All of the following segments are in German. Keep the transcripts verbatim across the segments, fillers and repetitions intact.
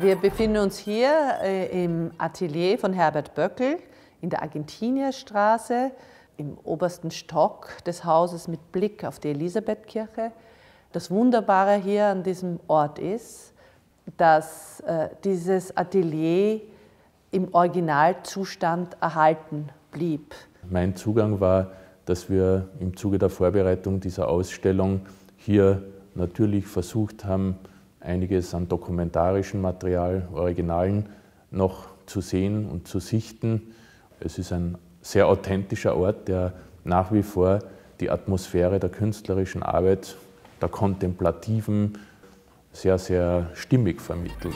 Wir befinden uns hier äh, im Atelier von Herbert Böckl in der Argentinierstraße, im obersten Stock des Hauses mit Blick auf die Elisabethkirche. Das Wunderbare hier an diesem Ort ist, dass äh, dieses Atelier im Originalzustand erhalten blieb. Mein Zugang war, dass wir im Zuge der Vorbereitung dieser Ausstellung hier natürlich versucht haben, einiges an dokumentarischem Material, Originalen noch zu sehen und zu sichten. Es ist ein sehr authentischer Ort, der nach wie vor die Atmosphäre der künstlerischen Arbeit, der kontemplativen, sehr, sehr stimmig vermittelt.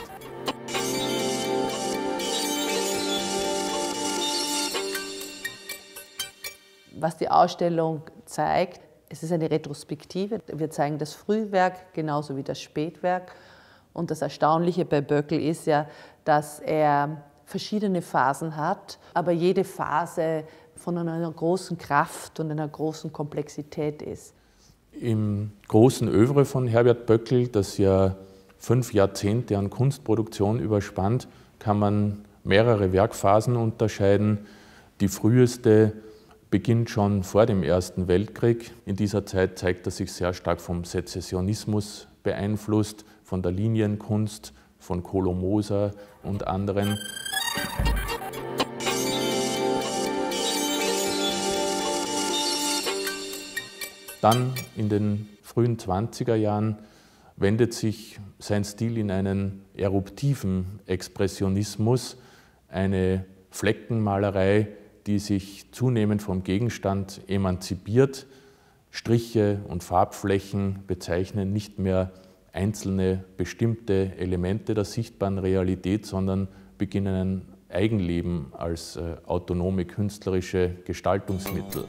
Was die Ausstellung zeigt, es ist eine Retrospektive. Wir zeigen das Frühwerk genauso wie das Spätwerk. Und das Erstaunliche bei Böckl ist ja, dass er verschiedene Phasen hat, aber jede Phase von einer großen Kraft und einer großen Komplexität ist. Im großen Œuvre von Herbert Böckl, das ja fünf Jahrzehnte an Kunstproduktion überspannt, kann man mehrere Werkphasen unterscheiden. Die früheste beginnt schon vor dem Ersten Weltkrieg. In dieser Zeit zeigt er sich sehr stark vom Sezessionismus beeinflusst, von der Linienkunst, von Kolo Moser und anderen. Dann in den frühen zwanziger Jahren wendet sich sein Stil in einen eruptiven Expressionismus, eine Fleckenmalerei, die sich zunehmend vom Gegenstand emanzipiert. Striche und Farbflächen bezeichnen nicht mehr einzelne bestimmte Elemente der sichtbaren Realität, sondern beginnen ein Eigenleben als äh, autonome künstlerische Gestaltungsmittel.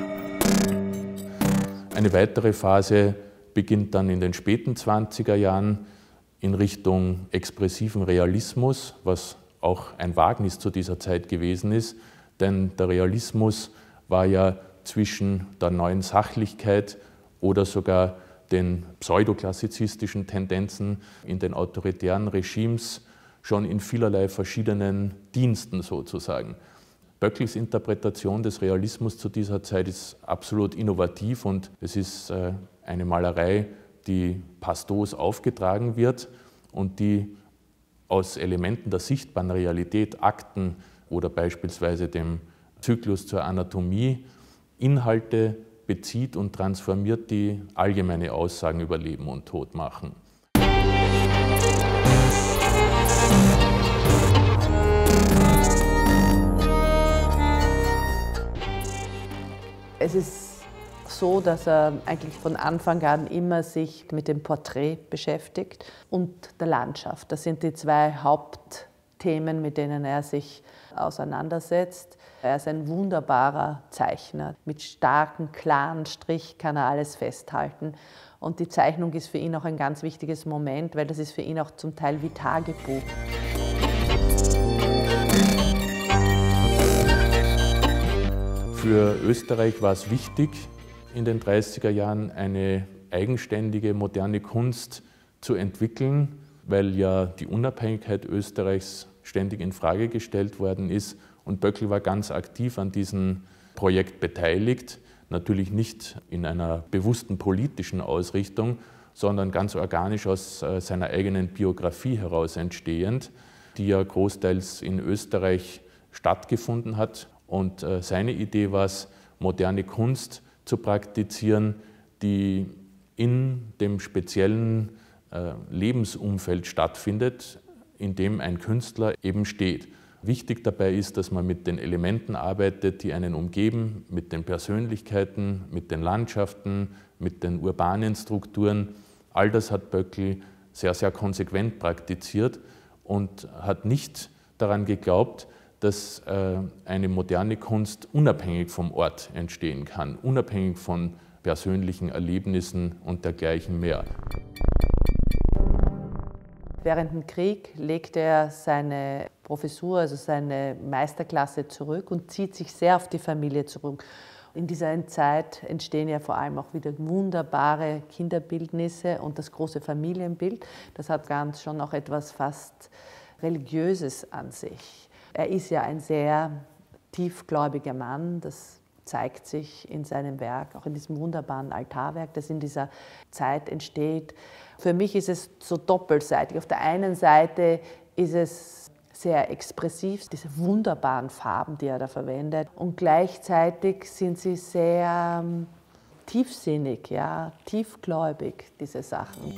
Eine weitere Phase beginnt dann in den späten zwanziger Jahren in Richtung expressiven Realismus, was auch ein Wagnis zu dieser Zeit gewesen ist. Denn der Realismus war ja zwischen der neuen Sachlichkeit oder sogar den pseudoklassizistischen Tendenzen in den autoritären Regimes schon in vielerlei verschiedenen Diensten sozusagen. Böckls Interpretation des Realismus zu dieser Zeit ist absolut innovativ und es ist eine Malerei, die pastos aufgetragen wird und die aus Elementen der sichtbaren Realität, Akten oder beispielsweise dem Zyklus zur Anatomie Inhalte bezieht und transformiert, die allgemeine Aussagen über Leben und Tod machen. Es ist so, dass er eigentlich von Anfang an immer sich mit dem Porträt beschäftigt und der Landschaft. Das sind die zwei Hauptthemen, mit denen er sich auseinandersetzt. Er ist ein wunderbarer Zeichner. Mit starken, klaren Strich kann er alles festhalten. Und die Zeichnung ist für ihn auch ein ganz wichtiges Moment, weil das ist für ihn auch zum Teil wie Tagebuch. Für Österreich war es wichtig, in den dreißiger Jahren eine eigenständige, moderne Kunst zu entwickeln, weil ja die Unabhängigkeit Österreichs ständig in Frage gestellt worden ist. Und Böckl war ganz aktiv an diesem Projekt beteiligt, natürlich nicht in einer bewussten politischen Ausrichtung, sondern ganz organisch aus seiner eigenen Biografie heraus entstehend, die ja großteils in Österreich stattgefunden hat. Und seine Idee war es, moderne Kunst zu praktizieren, die in dem speziellen Lebensumfeld stattfindet, in dem ein Künstler eben steht. Wichtig dabei ist, dass man mit den Elementen arbeitet, die einen umgeben, mit den Persönlichkeiten, mit den Landschaften, mit den urbanen Strukturen. All das hat Böckl sehr, sehr konsequent praktiziert und hat nicht daran geglaubt, dass eine moderne Kunst unabhängig vom Ort entstehen kann, unabhängig von persönlichen Erlebnissen und dergleichen mehr. Während dem Krieg legte er seine Professur, also seine Meisterklasse zurück und zieht sich sehr auf die Familie zurück. In dieser Zeit entstehen ja vor allem auch wieder wunderbare Kinderbildnisse und das große Familienbild. Das hat ganz schon auch etwas fast Religiöses an sich. Er ist ja ein sehr tiefgläubiger Mann, das zeigt sich in seinem Werk, auch in diesem wunderbaren Altarwerk, das in dieser Zeit entsteht. Für mich ist es so doppelseitig. Auf der einen Seite ist es sehr expressiv, diese wunderbaren Farben, die er da verwendet, und gleichzeitig sind sie sehr ähm, tiefsinnig, ja, tiefgläubig, diese Sachen.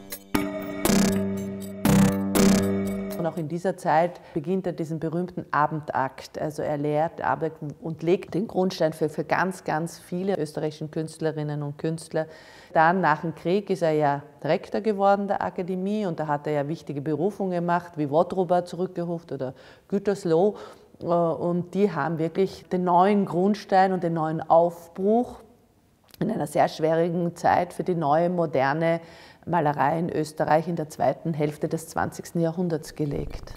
Und auch in dieser Zeit beginnt er diesen berühmten Abendakt. Also er lehrt und legt den Grundstein für, für ganz, ganz viele österreichische Künstlerinnen und Künstler. Dann nach dem Krieg ist er ja Rektor geworden der Akademie und da hat er ja wichtige Berufungen gemacht, wie Wotruba zurückgerufen oder Gütersloh. Und die haben wirklich den neuen Grundstein und den neuen Aufbruch in einer sehr schwierigen Zeit für die neue, moderne Malerei in Österreich in der zweiten Hälfte des zwanzigsten Jahrhunderts gelegt.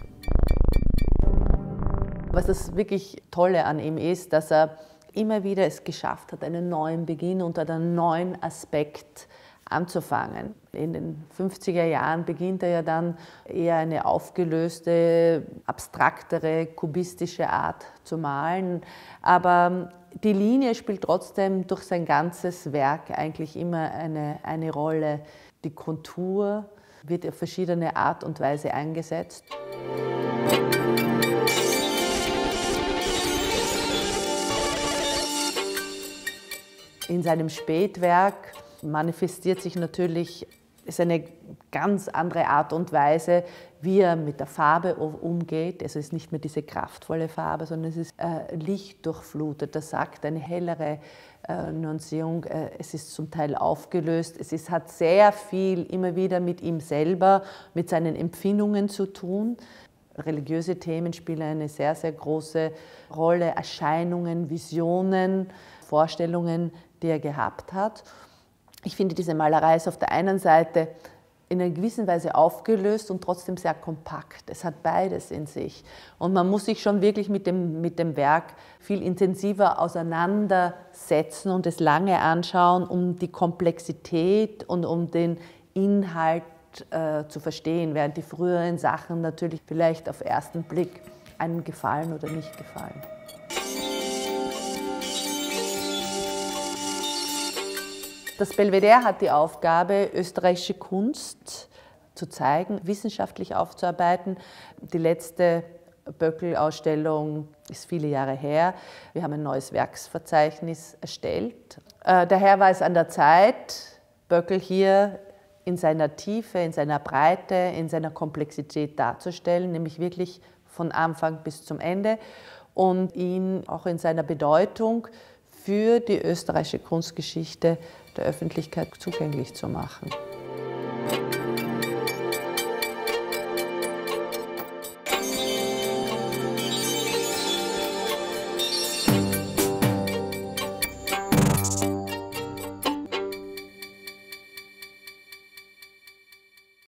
Was das wirklich Tolle an ihm ist, dass er immer wieder es geschafft hat, einen neuen Beginn unter einem neuen Aspekt anzufangen. In den fünfziger Jahren beginnt er ja dann eher eine aufgelöste, abstraktere, kubistische Art zu malen. Aber die Linie spielt trotzdem durch sein ganzes Werk eigentlich immer eine, eine Rolle. Die Kontur wird auf verschiedene Art und Weise eingesetzt. In seinem Spätwerk manifestiert sich natürlich ist eine ganz andere Art und Weise, wie er mit der Farbe umgeht. Also es ist nicht mehr diese kraftvolle Farbe, sondern es ist äh, lichtdurchflutet. Das sagt eine hellere äh, Nuancierung. Äh, es ist zum Teil aufgelöst. Es ist, hat sehr viel immer wieder mit ihm selber, mit seinen Empfindungen zu tun. Religiöse Themen spielen eine sehr, sehr große Rolle. Erscheinungen, Visionen, Vorstellungen, die er gehabt hat. Ich finde, diese Malerei ist auf der einen Seite in einer gewissen Weise aufgelöst und trotzdem sehr kompakt. Es hat beides in sich. Und man muss sich schon wirklich mit dem, mit dem Werk viel intensiver auseinandersetzen und es lange anschauen, um die Komplexität und um den Inhalt äh, zu verstehen, während die früheren Sachen natürlich vielleicht auf ersten Blick einem gefallen oder nicht gefallen. Das Belvedere hat die Aufgabe, österreichische Kunst zu zeigen, wissenschaftlich aufzuarbeiten. Die letzte Böckl-Ausstellung ist viele Jahre her. Wir haben ein neues Werksverzeichnis erstellt. Daher war es an der Zeit, Böckl hier in seiner Tiefe, in seiner Breite, in seiner Komplexität darzustellen, nämlich wirklich von Anfang bis zum Ende und ihn auch in seiner Bedeutung für die österreichische Kunstgeschichte der Öffentlichkeit zugänglich zu machen.